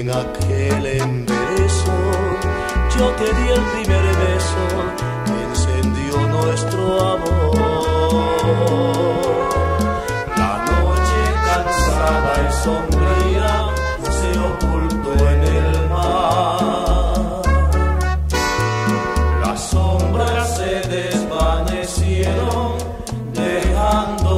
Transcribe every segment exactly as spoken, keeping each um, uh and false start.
en aquel embeso yo te di el primer beso que encendió nuestro amor. La noche cansada y sombría se ocultó en el mar. Las sombras se desvanecieron dejando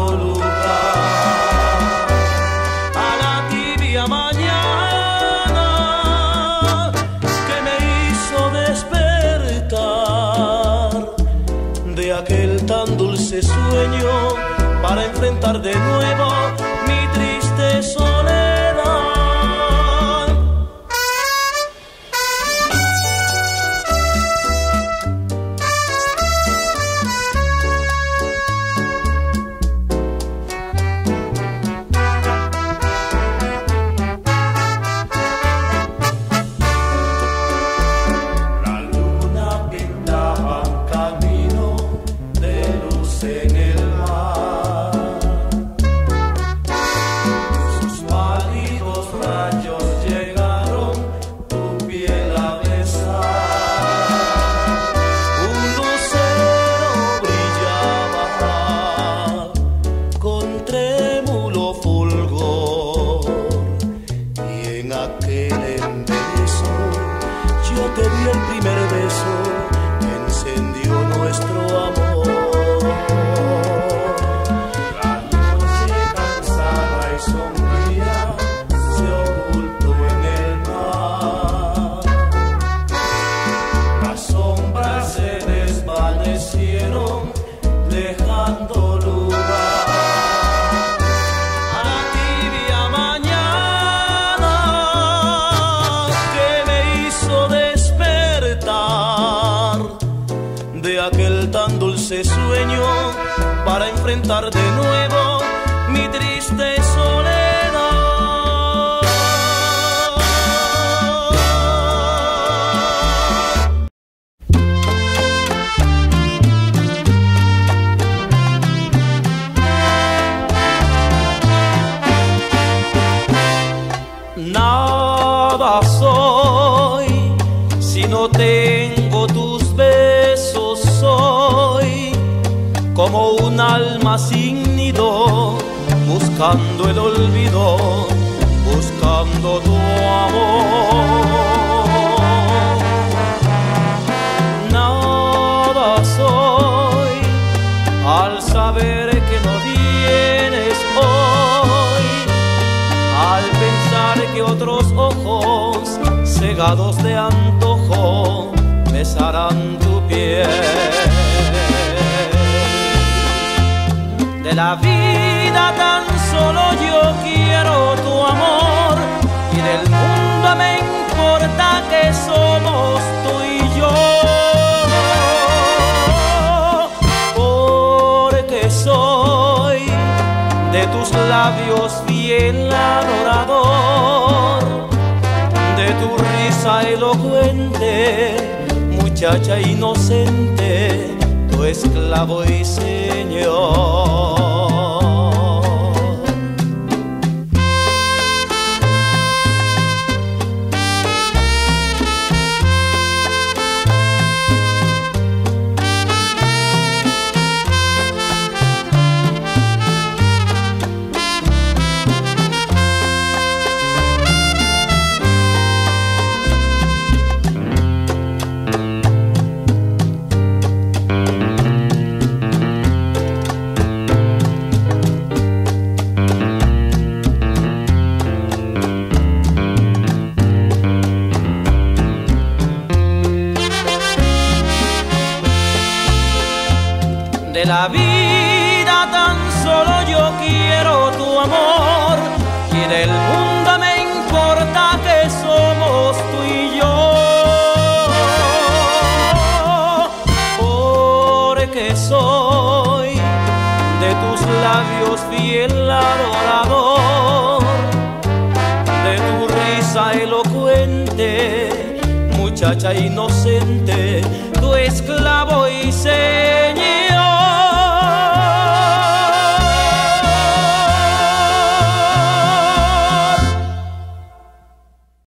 lugar a la tibia mañana que me hizo despertar de aquel tan dulce sueño para enfrentar de nuevo mi triste soledad. Sueño para enfrentar de nuevo mi triste soledad. Nada soy si no tengo tus besos, soy como un alma sin nido, buscando el olvido, buscando tu amor. Nada soy al saber que no vienes hoy, al pensar que otros ojos cegados de antojo besarán tu piel. De la vida tan solo yo quiero tu amor y del mundo me importa que somos tú y yo, porque soy de tus labios fiel adorador, de tu risa elocuente, muchacha inocente, tu esclavo y señor. De la vida tan solo yo quiero tu amor y del mundo me importa que somos tú y yo, porque soy de tus labios fiel adorador, de tu risa elocuente, muchacha inocente, tu esclavo